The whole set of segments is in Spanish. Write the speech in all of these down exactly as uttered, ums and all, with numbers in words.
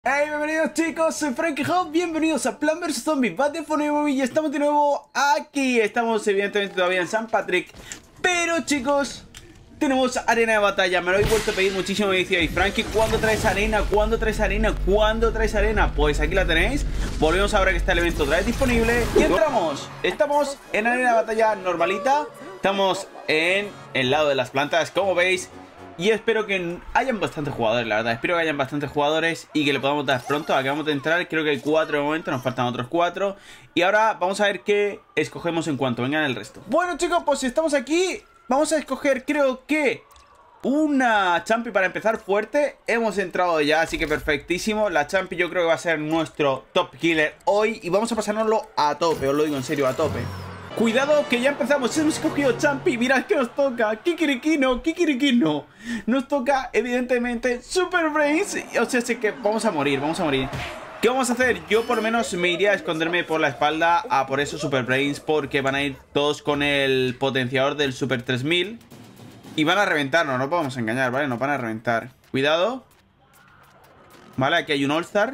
Hey, bienvenidos chicos, soy Frankie Hop, bienvenidos a Plan versus. Zombies Battlefront Movie y estamos de nuevo aquí. Estamos evidentemente todavía en San Patrick, pero chicos, tenemos arena de batalla. Me lo he vuelto a pedir muchísimo, me decíais, Frankie, ¿cuándo traes arena? ¿Cuándo traes arena? ¿Cuándo traes arena? Pues aquí la tenéis. Volvemos ahora que está el evento otra vez disponible y entramos. Estamos en arena de batalla normalita. Estamos en el lado de las plantas, como veis. Y espero que hayan bastantes jugadores, la verdad. Espero que hayan bastantes jugadores y que le podamos dar pronto. Acabamos de entrar, creo que hay cuatro de momento. Nos faltan otros cuatro. Y ahora vamos a ver qué escogemos en cuanto vengan el resto. Bueno chicos, pues estamos aquí. Vamos a escoger, creo que una champi para empezar fuerte. Hemos entrado ya, así que perfectísimo. La champi yo creo que va a ser nuestro top killer hoy. Y vamos a pasárnoslo a tope, os lo digo en serio, a tope. Cuidado que ya empezamos, hemos escogido champi. Mirad que nos toca, Kikirikino, Kikirikino. Nos toca evidentemente Super Brains. O sea, sé que vamos a morir, vamos a morir. ¿Qué vamos a hacer? Yo por lo menos me iría a esconderme por la espalda a por esos Super Brains, porque van a ir todos con el potenciador del Super tres mil y van a reventarnos, no podemos engañar, ¿vale? Nos van a reventar. Cuidado. Vale, aquí hay un All-Star.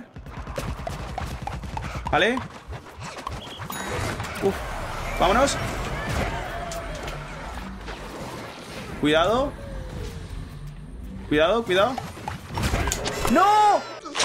Vale. Uf. Vámonos. Cuidado. Cuidado, cuidado. ¡No!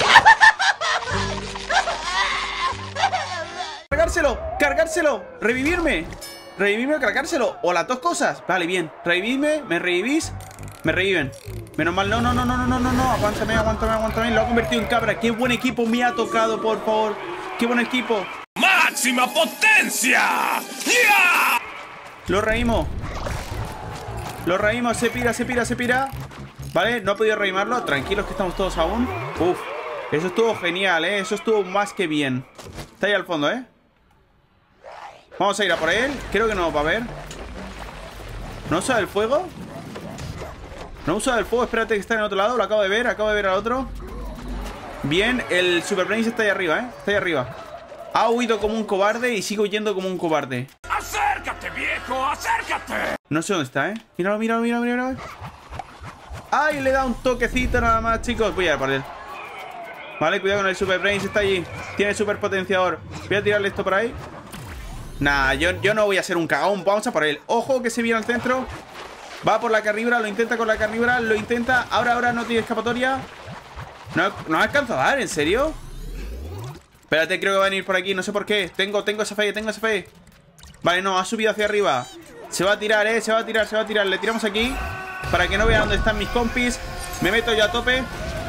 ¡Cargárselo! ¡Cargárselo! ¡Revivirme! ¿Revivirme o cargárselo? O las dos cosas. Vale, bien. Revivirme, me revivís. Me reviven. Menos mal. No, no, no, no, no, no, no, no. Aguántame, aguántame, aguántame. Lo ha convertido en cabra. Qué buen equipo me ha tocado, por favor. Qué buen equipo. ¡Máxima potencia! ¡Yeah! Lo reímos. Lo reímos. Se pira, se pira, se pira. Vale, no he podido reimarlo. Tranquilos que estamos todos aún. Uf, eso estuvo genial, ¿eh? Eso estuvo más que bien. Está ahí al fondo, ¿eh? Vamos a ir a por él. Creo que no va a ver. ¿No usa el fuego? No usa el fuego. Espérate que está en el otro lado. Lo acabo de ver. Acabo de ver al otro. Bien, el Super Brains está ahí arriba, ¿eh? Está ahí arriba. Ha huido como un cobarde y sigo huyendo como un cobarde. ¡Acércate, viejo! ¡Acércate! No sé dónde está, ¿eh? Míralo, míralo, míralo, míralo. ¡Ay! Le da un toquecito nada más, chicos. Voy a ir por él. Vale, cuidado con el Super Brains. Está allí. Tiene super potenciador. Voy a tirarle esto por ahí. Nah, yo, yo no voy a ser un cagón. Vamos a por él. Ojo que se viene al centro. Va por la carnívora. Lo intenta con la carnívora. Lo intenta. Ahora, ahora no tiene escapatoria. No, no alcanza a dar, ¿en serio? Espérate, creo que van a ir por aquí, no sé por qué. Tengo, tengo esa fe, tengo esa fe. Vale, no, ha subido hacia arriba. Se va a tirar, eh, se va a tirar, se va a tirar. Le tiramos aquí para que no vean dónde están mis compis. Me meto yo a tope.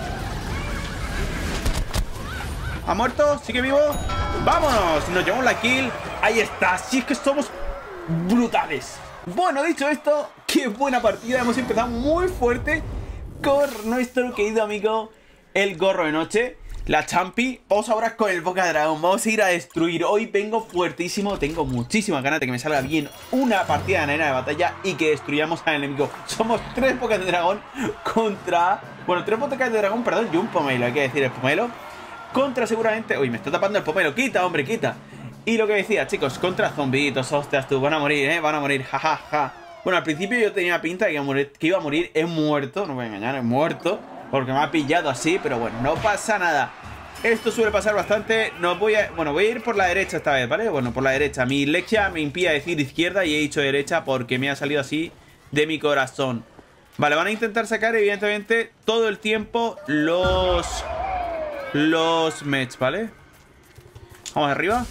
¿Ha muerto? ¿Sigue vivo? ¡Vámonos! Nos llevamos la kill. Ahí está, sí es que somos brutales. Bueno, dicho esto, qué buena partida. Hemos empezado muy fuerte con nuestro querido amigo el gorro de noche, la champi. Vamos ahora con el boca de dragón. Vamos a ir a destruir. Hoy vengo fuertísimo. Tengo muchísimas ganas de que me salga bien una partida de arena de batalla y que destruyamos al enemigo. Somos tres bocas de dragón contra... Bueno, tres bocas de dragón, perdón, y un pomelo. Hay que decir el pomelo. Contra seguramente... Uy, me está tapando el pomelo. Quita, hombre, quita. Y lo que decía, chicos, contra zombitos. Hostias, tú, van a morir, ¿eh? Van a morir, jajaja. Ja, ja. Bueno, al principio yo tenía pinta de que iba a morir. Que iba a morir. He muerto, no voy a engañar, he muerto. Porque me ha pillado así, pero bueno, no pasa nada. Esto suele pasar bastante. No voy a... Bueno, voy a ir por la derecha esta vez, ¿vale? Bueno, por la derecha. Mi lexia me impide decir izquierda y he dicho derecha porque me ha salido así de mi corazón. Vale, van a intentar sacar, evidentemente, todo el tiempo los... Los mechs, ¿vale? Vamos arriba.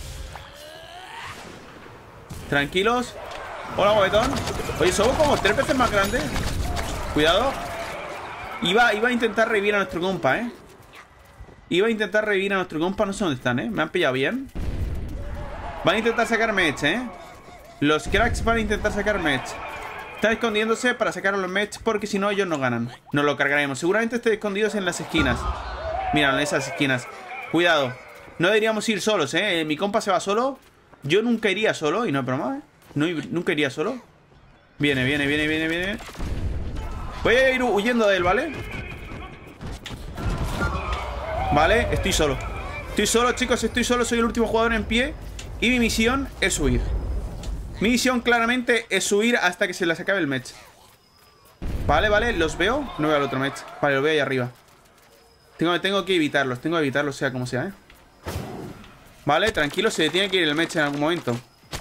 Tranquilos. Hola, guapetón. Oye, somos como tres veces más grandes. Cuidado. Iba, iba a intentar revivir a nuestro compa, ¿eh? Iba a intentar revivir a nuestro compa. No sé dónde están, ¿eh? Me han pillado bien. Van a intentar sacar mech, ¿eh? Los cracks van a intentar sacar mech. Están escondiéndose para sacar a los mech porque si no ellos no ganan. Nos lo cargaremos. Seguramente estén escondidos en las esquinas. Mira, en esas esquinas. Cuidado. No deberíamos ir solos, ¿eh? Mi compa se va solo. Yo nunca iría solo. Y no es broma, ¿eh? No, nunca iría solo. Viene, viene, viene, viene, viene. Voy a ir huyendo de él, ¿vale? Vale, estoy solo. Estoy solo, chicos, estoy solo. Soy el último jugador en pie. Y mi misión es huir. Mi misión claramente es huir hasta que se les acabe el match. Vale, vale, los veo. No veo al otro match. Vale, lo veo ahí arriba. Tengo, tengo que evitarlos, tengo que evitarlos sea como sea, ¿eh? Vale, tranquilo, se tiene que ir el mecha en algún momento.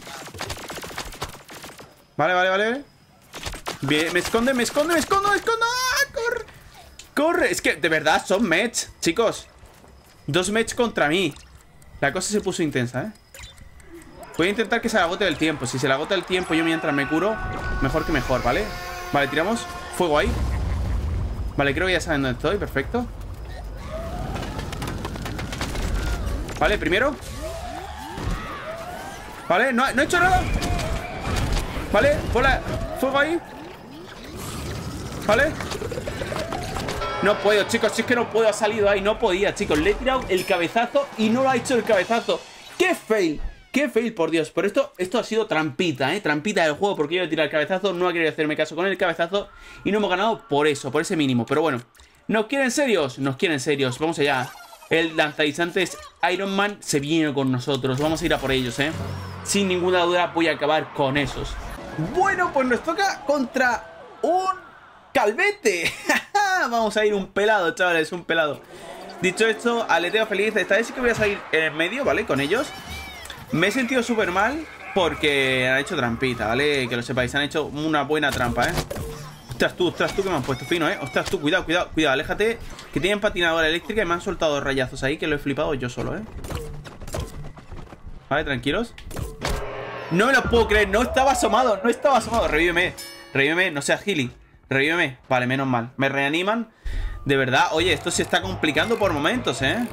Vale, vale, vale. Bien, me esconde, me esconde, me escondo, me escondo. ¡Ah, corre! ¡Corre! Es que, de verdad, son mechs, chicos. Dos mechs contra mí. La cosa se puso intensa, ¿eh? Voy a intentar que se le agote el tiempo. Si se le agota el tiempo yo mientras me curo, mejor que mejor, ¿vale? Vale, tiramos fuego ahí. Vale, creo que ya saben dónde estoy, perfecto. Vale, primero. Vale, no, no he hecho nada. Vale, bola, fuego ahí. Vale. No puedo, chicos, si es que no puedo, ha salido ahí. No podía, chicos, le he tirado el cabezazo y no lo ha hecho el cabezazo. ¡Qué fail! ¡Qué fail, por Dios! Pero esto, esto ha sido trampita, ¿eh? Trampita del juego, porque yo he tirado el cabezazo, no ha querido hacerme caso con el cabezazo y no hemos ganado por eso, por ese mínimo. Pero bueno, ¿nos quieren serios? Nos quieren serios, vamos allá. El lanzaguisantes Iron Man se viene con nosotros, vamos a ir a por ellos, ¿eh? Sin ninguna duda voy a acabar con esos. Bueno, pues nos toca contra un calvete. Vamos a ir un pelado, chavales, un pelado. Dicho esto, aleteo feliz. Esta vez sí que voy a salir en el medio, ¿vale? Con ellos. Me he sentido súper mal porque han hecho trampita, ¿vale? Que lo sepáis, han hecho una buena trampa, ¿eh? Ostras tú, ostras tú que me han puesto fino, ¿eh? Ostras tú, cuidado, cuidado, cuidado, aléjate. Que tienen patinadora eléctrica y me han soltado dos rayazos ahí que lo he flipado yo solo, ¿eh? Vale, tranquilos. No me lo puedo creer, no estaba asomado, no estaba asomado. Revíveme, revíveme, no seas gili. Revíveme, vale, menos mal. Me reaniman. De verdad, oye, esto se está complicando por momentos, ¿eh?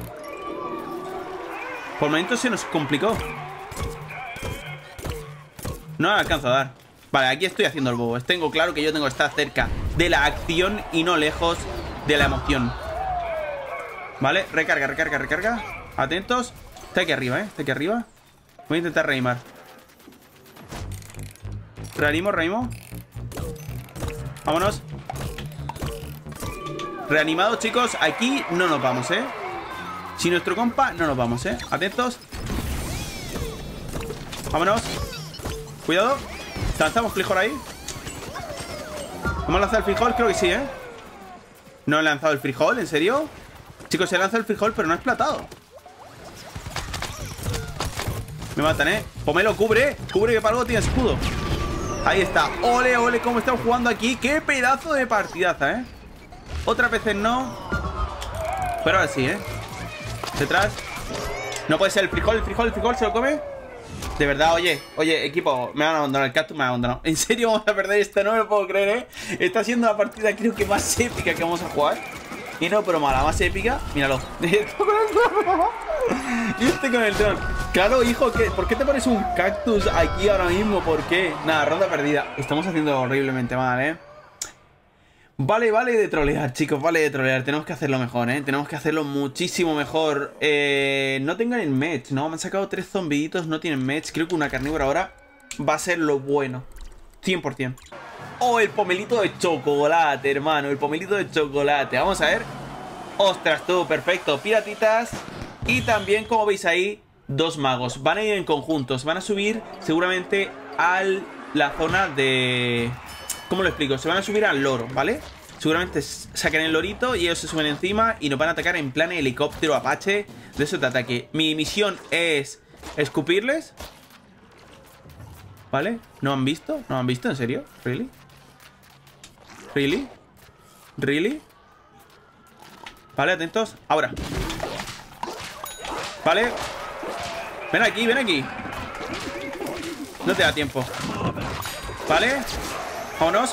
Por momentos se nos complicó. No me alcanzo a dar. Vale, aquí estoy haciendo el bobo. Tengo claro que yo tengo que estar cerca de la acción y no lejos de la emoción. Vale, recarga, recarga, recarga. Atentos. Está aquí arriba, ¿eh? Está aquí arriba. Voy a intentar reanimar. Reanimo, reanimo. Vámonos. Reanimado, chicos. Aquí no nos vamos, ¿eh? Si nuestro compa, no nos vamos, ¿eh? Atentos. Vámonos. Cuidado. ¿Lanzamos frijol ahí? ¿Hemos lanzado el frijol? Creo que sí, ¿eh? No he lanzado el frijol, ¿en serio? Chicos, he lanzado el frijol, pero no he explotado. Me matan, ¿eh? Pomelo, cubre. Cubre que para algo tiene escudo. Ahí está. Ole, ole, cómo estamos jugando aquí. Qué pedazo de partidaza, ¿eh? Otras veces no. Pero ahora sí, ¿eh? Detrás. No puede ser el frijol, el frijol, el frijol. ¿Se lo come? De verdad, oye, oye, equipo, me van a abandonar, el cactus me ha abandonado. ¿En serio vamos a perder esto? No me lo puedo creer, ¿eh? Está siendo la partida creo que más épica que vamos a jugar. Y no, pero mala, más épica. Míralo. Y este con el dron. Claro, hijo, ¿qué? ¿Por qué te pones un cactus aquí ahora mismo? ¿Por qué? Nada, ronda perdida. Estamos haciendo horriblemente mal, ¿eh? Vale, vale de trolear, chicos, vale de trolear. Tenemos que hacerlo mejor, ¿eh? Tenemos que hacerlo muchísimo mejor. Eh, no tengan el match, ¿no? Me han sacado tres zombiditos, no tienen match. Creo que una carnívora ahora va a ser lo bueno. cien por cien. Oh, el pomelito de chocolate, hermano. El pomelito de chocolate. Vamos a ver. Ostras, tú, perfecto. Piratitas. Y también, como veis ahí, dos magos. Van a ir en conjuntos. Van a subir seguramente a la zona de... ¿Cómo lo explico? Se van a subir al loro, ¿vale? Seguramente saquen el lorito y ellos se suben encima y nos van a atacar en plan helicóptero Apache. De eso te ataque. Mi misión es escupirles. ¿Vale? ¿No han visto? ¿No han visto? ¿En serio? ¿Really? ¿Really? ¿Really? Vale, atentos. Ahora. Vale. Ven aquí, ven aquí. No te da tiempo. Vale. Vámonos.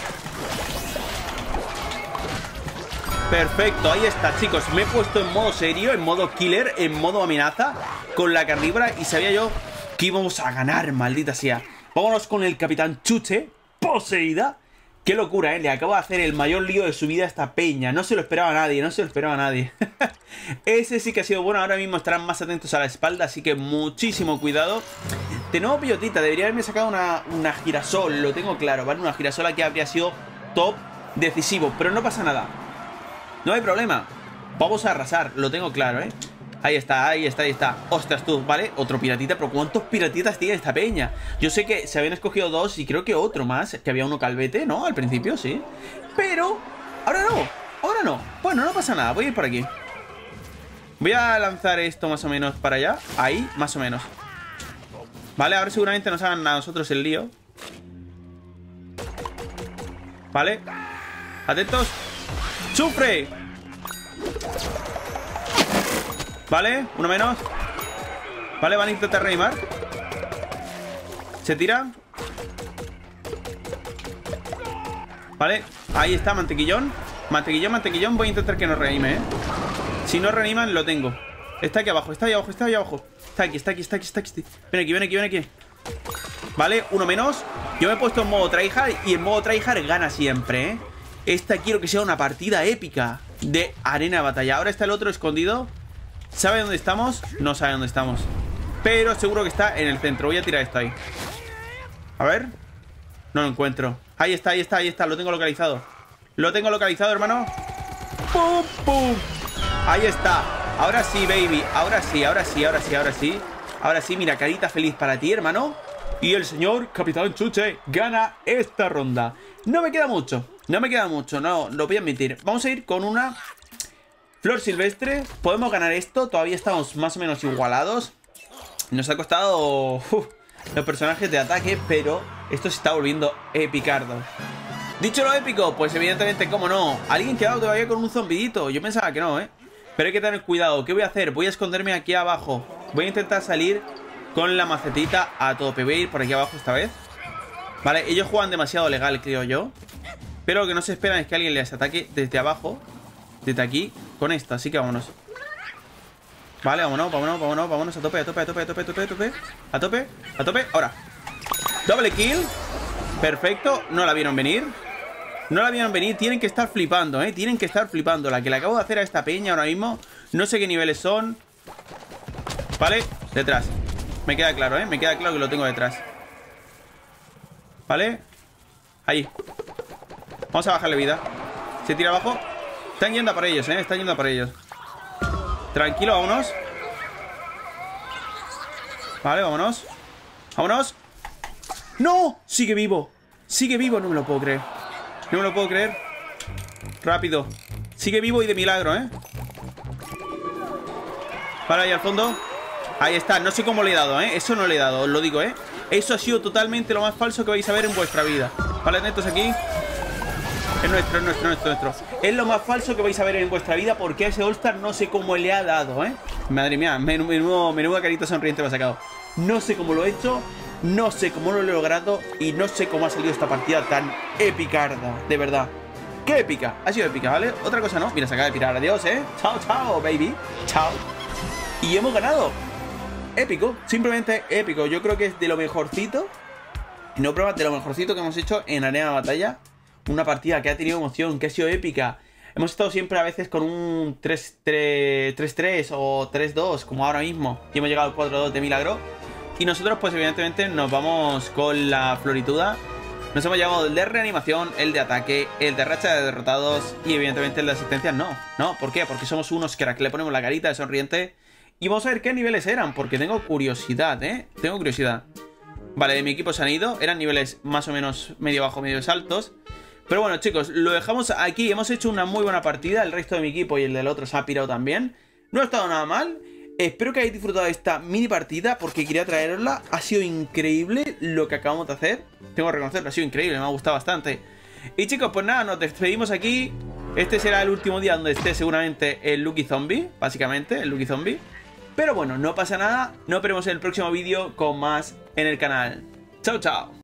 Perfecto, ahí está, chicos. Me he puesto en modo serio, en modo killer, en modo amenaza con la carnívora y sabía yo que íbamos a ganar, maldita sea. Vámonos con el Capitán Chuche, poseída. Qué locura, ¿eh? Le acabo de hacer el mayor lío de su vida a esta peña. No se lo esperaba a nadie, no se lo esperaba a nadie. Ese sí que ha sido bueno. Ahora mismo estarán más atentos a la espalda, así que muchísimo cuidado. De nuevo pillotita, debería haberme sacado una, una girasol, lo tengo claro, ¿vale? Una girasol aquí habría sido top decisivo, pero no pasa nada. No hay problema. Vamos a arrasar, lo tengo claro, ¿eh? Ahí está, ahí está, ahí está. Ostras tú, ¿vale? Otro piratita, pero ¿cuántos piratitas tiene esta peña? Yo sé que se habían escogido dos y creo que otro más, que había uno calvete, ¿no? Al principio, sí. Pero, ahora no, ahora no. Bueno, no pasa nada, voy a ir por aquí. Voy a lanzar esto más o menos para allá. Ahí, más o menos. Vale, ahora seguramente nos hagan a nosotros el lío. Vale. Atentos. ¡Sufre! Vale, uno menos. Vale, van a intentar reanimar. Se tira. Vale, ahí está, mantequillón. Mantequillón, mantequillón. Voy a intentar que no reanime, ¿eh? Si no reaniman, lo tengo. Está aquí abajo, está ahí abajo, está ahí abajo. Está aquí, está aquí, está aquí, está aquí. Ven aquí, ven aquí, ven aquí. Vale, uno menos. Yo me he puesto en modo tryhard y en modo tryhard gana siempre, ¿eh? Esta quiero que sea una partida épica de arena de batalla. Ahora está el otro escondido. ¿Sabe dónde estamos? No sabe dónde estamos, pero seguro que está en el centro. Voy a tirar esto ahí. A ver. No lo encuentro. Ahí está, ahí está, ahí está. Lo tengo localizado. Lo tengo localizado, hermano. ¡Pum, pum! Ahí está. Ahora sí, baby. Ahora sí, ahora sí, ahora sí, ahora sí. Ahora sí, mira, carita feliz para ti, hermano. Y el señor Capitán Chuche gana esta ronda. No me queda mucho. No me queda mucho, no, lo voy a admitir. Vamos a ir con una flor silvestre. Podemos ganar esto. Todavía estamos más o menos igualados. Nos ha costado uf, los personajes de ataque, pero esto se está volviendo epicardo. Dicho lo épico, pues evidentemente, cómo no. Alguien quedado todavía con un zombidito. Yo pensaba que no, ¿eh? Pero hay que tener cuidado. ¿Qué voy a hacer? Voy a esconderme aquí abajo. Voy a intentar salir con la macetita a tope. Voy a ir por aquí abajo esta vez. Vale, ellos juegan demasiado legal, creo yo. Pero lo que no se esperan es que alguien les ataque desde abajo, desde aquí, con esta. Así que vámonos. Vale, vámonos, vámonos, vámonos, vámonos. A tope, a tope, a tope, a tope, a tope, a tope. A tope, a tope, ahora. Doble kill. Perfecto, no la vieron venir. No la vieron venir, tienen que estar flipando, eh Tienen que estar flipando, la que le acabo de hacer a esta peña ahora mismo. No sé qué niveles son. Vale, detrás. Me queda claro, eh, me queda claro que lo tengo detrás. Vale. Ahí. Vamos a bajarle vida. Se tira abajo. Están yendo a por ellos, eh Están yendo a por ellos. Tranquilo, vámonos. Vale, vámonos. Vámonos. ¡No! Sigue vivo. Sigue vivo, no me lo puedo creer. No me lo puedo creer. Rápido. Sigue vivo y de milagro, ¿eh? Vale, ahí al fondo. Ahí está, no sé cómo le he dado, ¿eh? Eso no le he dado, os lo digo, ¿eh? Eso ha sido totalmente lo más falso que vais a ver en vuestra vida. Vale, atentos aquí. Es nuestro, es nuestro, es nuestro, es nuestro. Es lo más falso que vais a ver en vuestra vida, porque a ese All-Star no sé cómo le ha dado, ¿eh? Madre mía, menudo, menudo, menuda carita sonriente me ha sacado. No sé cómo lo he hecho, no sé cómo lo he logrado y no sé cómo ha salido esta partida tan epicarda, de verdad. ¡Qué épica! Ha sido épica, ¿vale? Otra cosa no. Mira, se acaba de pirar. Adiós, ¿eh? Chao, chao, baby. Chao. Y hemos ganado. Épico. Simplemente épico. Yo creo que es de lo mejorcito. No pruebas de lo mejorcito que hemos hecho en Arena de Batalla. Una partida que ha tenido emoción, que ha sido épica. Hemos estado siempre a veces con un tres tres o tres dos, como ahora mismo. Y hemos llegado al cuatro dos de milagro. Y nosotros, pues evidentemente, nos vamos con la florituda. Nos hemos llevado el de reanimación, el de ataque, el de racha de derrotados y evidentemente el de asistencia no. ¿No? ¿Por qué? Porque somos unos cracks. Le ponemos la carita de sonriente. Y vamos a ver qué niveles eran, porque tengo curiosidad, ¿eh? Tengo curiosidad. Vale, de mi equipo se han ido. Eran niveles más o menos medio bajo, medio altos. Pero bueno, chicos, lo dejamos aquí. Hemos hecho una muy buena partida. El resto de mi equipo y el del otro se ha pirado también. No ha estado nada mal. Espero que hayáis disfrutado de esta mini partida, porque quería traerosla. Ha sido increíble lo que acabamos de hacer. Tengo que reconocerlo, ha sido increíble, me ha gustado bastante. Y chicos, pues nada, nos despedimos aquí. Este será el último día donde esté seguramente el Lucky Zombie, básicamente, el Lucky Zombie. Pero bueno, no pasa nada. Nos veremos en el próximo vídeo con más en el canal. Chao, chao.